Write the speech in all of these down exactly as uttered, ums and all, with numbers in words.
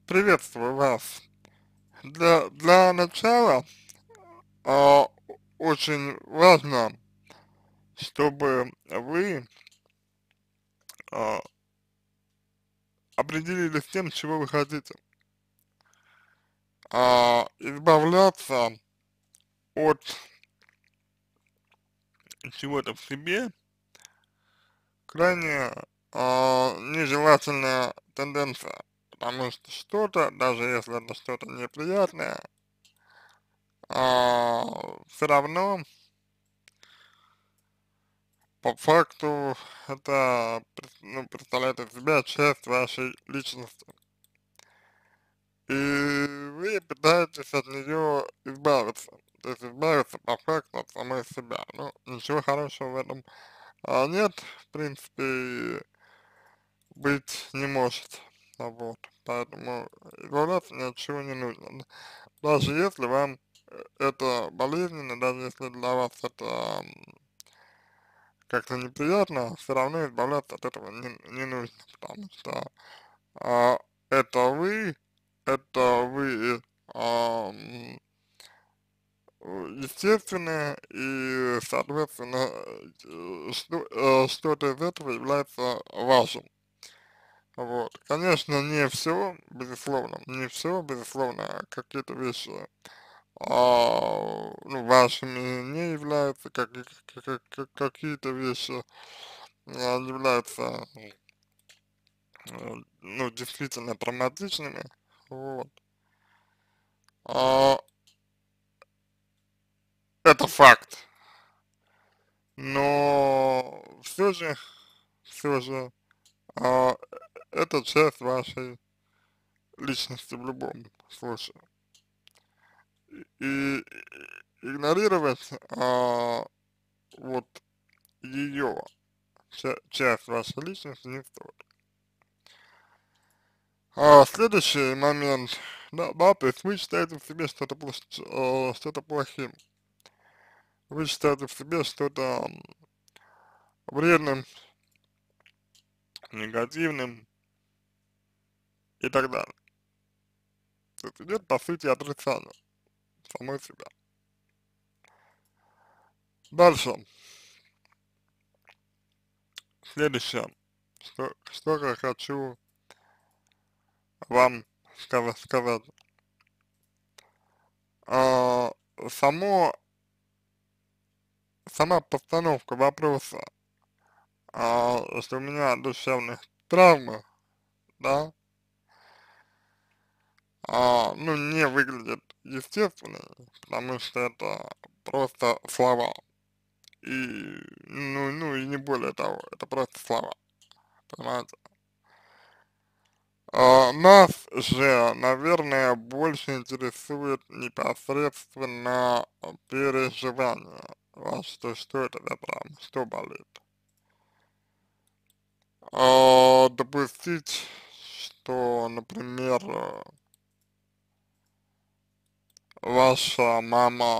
Приветствую вас. Для, для начала а, очень важно, чтобы вы а, определились с тем, чего вы хотите. А, избавляться от чего-то в себе крайне а, нежелательная тенденция, потому что что-то, даже если это что-то неприятное, а, все равно по факту это пред- ну, представляет из себя часть вашей личности. И вы пытаетесь от нее избавиться. То есть избавиться по факту от самой себя. Ну, ничего хорошего в этом а, нет, в принципе, и быть не может. А Вот. Поэтому избавляться ни от чего не нужно. Даже если вам э, это болезненно, даже если для вас это м, как-то неприятно, все равно избавляться от этого не, не нужно, потому что а, это вы, это вы ам, естественно, и, соответственно, э, что, э, что-то из этого является вашим. Вот. Конечно, не все, безусловно, не все, безусловно, какие-то вещи а, ну, вашими не являются, как, как- как- как- какие-то вещи а, являются, э, ну, действительно травматичными, вот. А, это факт, но все же, все же, а, это часть вашей личности в любом случае. И игнорировать а, вот ее часть вашей личности не стоит. А, следующий момент, да, да, то есть вы считаете в себе что-то плох- э, что-то плохим, вы считаете в себе что-то м, вредным, негативным и так далее. То есть идет, по сути, отрицание самой себя. Дальше, следующее, что, что я хочу вам сказать, сказать. А, само, сама постановка вопроса, а, что у меня душевная травма, да, а, ну, не выглядит естественно, потому что это просто слова. И, ну, ну, и не более того, это просто слова, понимаете? А, нас же, наверное, больше интересует непосредственно переживание ваше, то есть что это за травма, что болит. А, допустить, что, например, э, ваша мама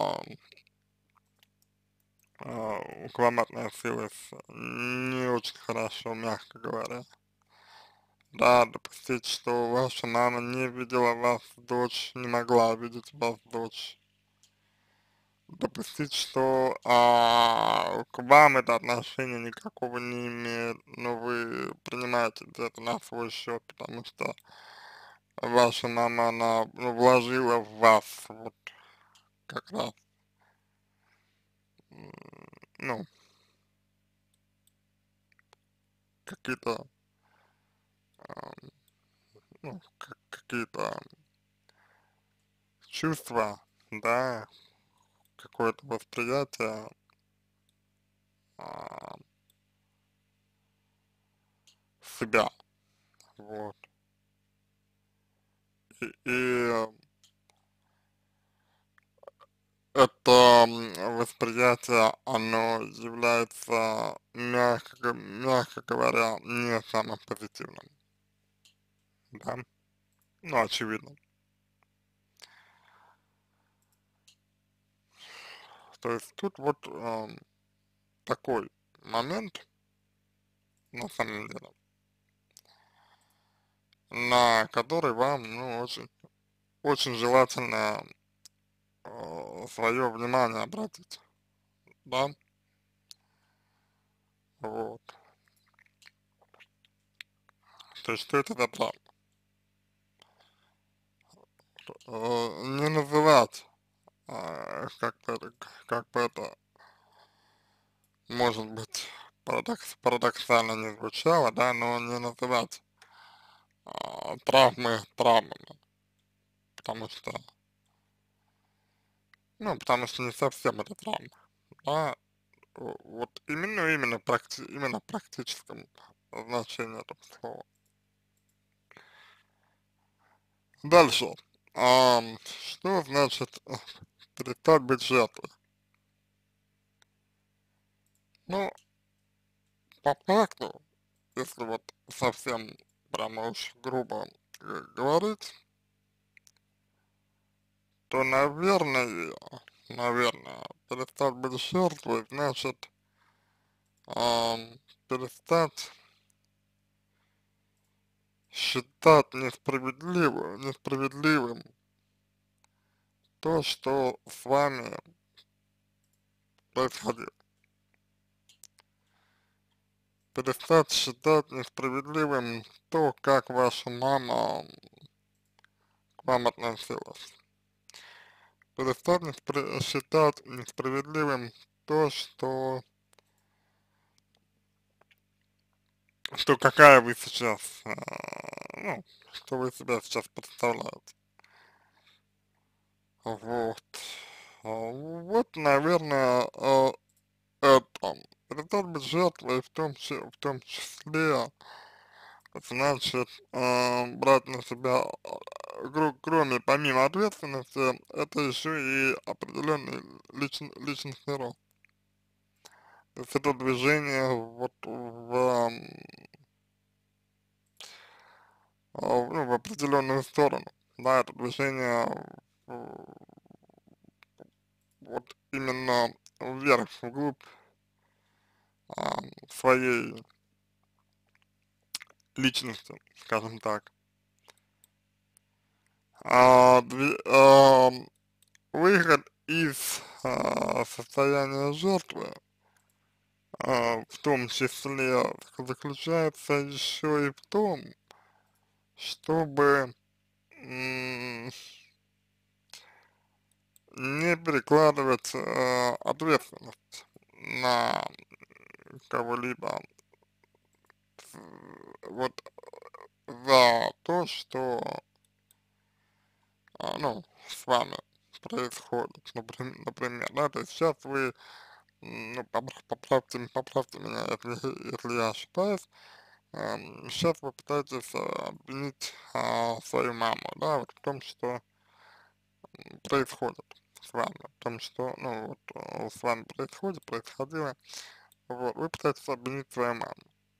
а, к вам относилась не очень хорошо, мягко говоря. Да, допустить, что ваша мама не видела вас дочь, не могла видеть вас дочь. Допустить, что а, к вам это отношение никакого не имеет, но вы принимаете это на свой счет, потому что ваша мама, она ну, вложила в вас вот как раз, м, ну, какие-то, а, ну, как- какие-то чувства, да, какое-то восприятие, а, себя, вот. И, и это м, восприятие, оно является, мягко, г- мягко говоря, не самым позитивным, да, ну, очевидно. То есть тут вот ам, такой момент, на самом деле. на который вам, ну, очень, очень желательно э, свое внимание обратить, да, вот, то есть что это за травма, э, не называть, э, как бы, это- как бы это, может быть, парадокс, парадоксально не звучало, да, но не называть а, травмы травмами, потому что, ну, потому что не совсем это травма, да, о- вот именно, именно, практи, именно в практическом значении этого слова. Дальше. Ам, что значит э, перестать быть жертвой? Ну, по факту, если вот совсем прямо уж грубо э, говорить, то, наверное, наверное, перестать быть жертвой значит ам, перестать считать несправедливым, несправедливым то, что с вами происходило. Перестать считать несправедливым то, как ваша мама к вам относилась. Перестать неспра- считать несправедливым то, что, что какая вы сейчас, а, ну, что вы себя сейчас представляете. Вот. А, Вот, наверное, а, это. Перестать быть жертвой в том, чи- в том числе, значит, а, брать на себя, а, кро- кроме, помимо ответственности, это еще и определенный личн- личностный рост. То есть это движение вот в, ам, а, ну, в определенную сторону, да, это движение в- вот именно вверх, вглубь ам, своей личности, скажем так. А, дви- ам, Выход из а, состояния жертвы, а, в том числе, заключается еще и в том, чтобы м, не перекладывать а, ответственность на кого-либо вот за то, что, а, ну, с вами происходит, например, например, да, то есть сейчас вы, м, ну, попра- поправьте, поправьте меня, если, если я ошибаюсь. Сейчас вы пытаетесь а, обвинить а, свою маму, да, вот в том, что происходит с вами, в том, что, ну, вот а, с вами происходит, происходило, вот, вы пытаетесь обвинить свою маму.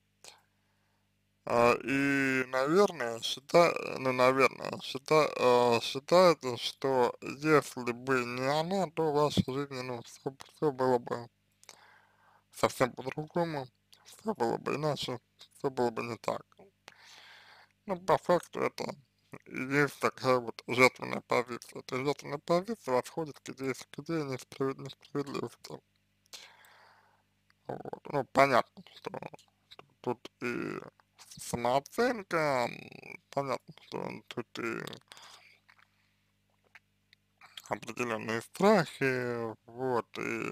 А, и, наверное, счита, ну, наверное, счита, а, считается, что если бы не она, то в вашей жизни, ну, все, все было бы совсем по-другому, все было бы иначе, все было бы не так. Ну, по факту это и есть такая вот жертвенная позиция. Эта жертвенная позиция восходит к идее, к идее несправед- несправедливости. Вот. Ну, понятно, что тут и самооценка, м, понятно, что тут и определенные страхи, вот, и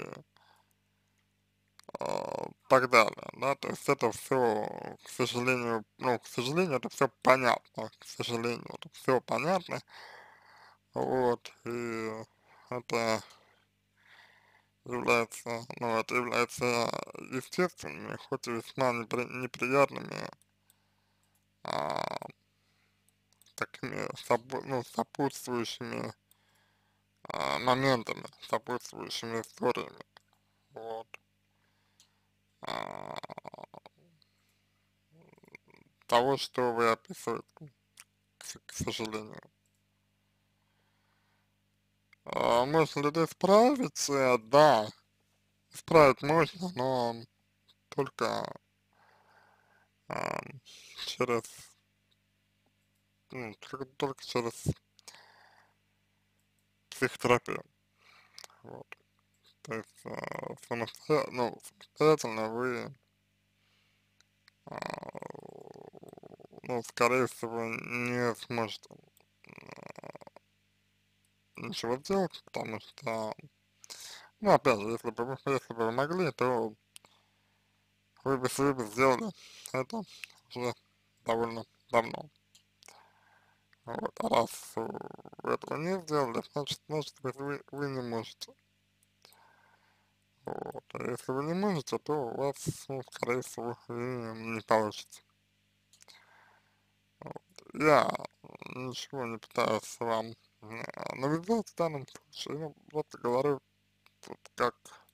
а, так далее, да, то есть это все, к сожалению, ну, к сожалению, это все понятно, к сожалению, это все понятно, вот, и это является, ну, это является естественными, хоть и весьма непри неприятными, а, такими, сопо ну, сопутствующими, а, моментами, сопутствующими историями, вот, а, того, что вы описываете, к, к сожалению. А, можно ли это исправить? Э, Да, исправить можно, но только а, через ну, только, только через психотерапию. Вот. То есть э, самосто... ну, самостоятельно вы, а, ну, скорее всего, не сможете ничего сделать, потому что, ну, опять же, если бы вы, если бы вы могли, то вы бы, вы бы сделали это уже довольно давно. Вот. А раз э, вы этого не сделали, значит, значит вы, вы не можете. Вот. А если вы не можете, то у вас, ну, скорее всего, и не получится. Вот. Я ничего не пытаюсь вам э, навязать в данном случае, ну, просто говорю тут как,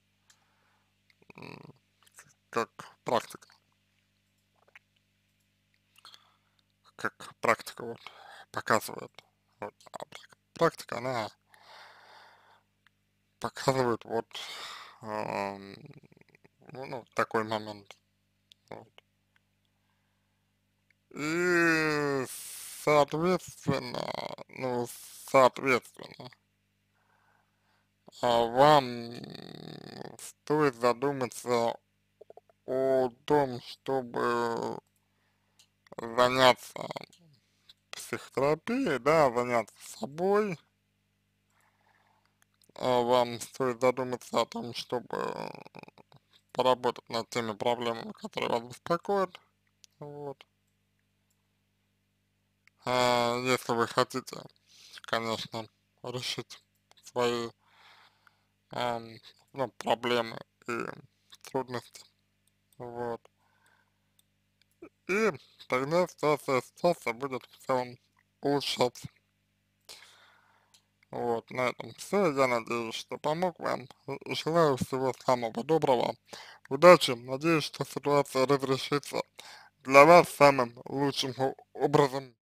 м, как практика, как практика вот показывает. Вот. А прак- практика, она показывает вот, ам, ну, ну, такой момент. Вот. И, соответственно, ну, соответственно, а, вам стоит задуматься о том, чтобы заняться психотерапией, да, заняться собой. А, вам стоит задуматься о том, чтобы поработать над теми проблемами, которые вас беспокоят. Вот. А, если вы хотите, конечно, решить свои, ам, ну, проблемы и трудности. Вот. И тогда ситуация, ситуация будет в целом улучшаться. Вот, на этом все. Я надеюсь, что помог вам. Желаю всего самого доброго. Удачи. Надеюсь, что ситуация разрешится для вас самым лучшим о- образом.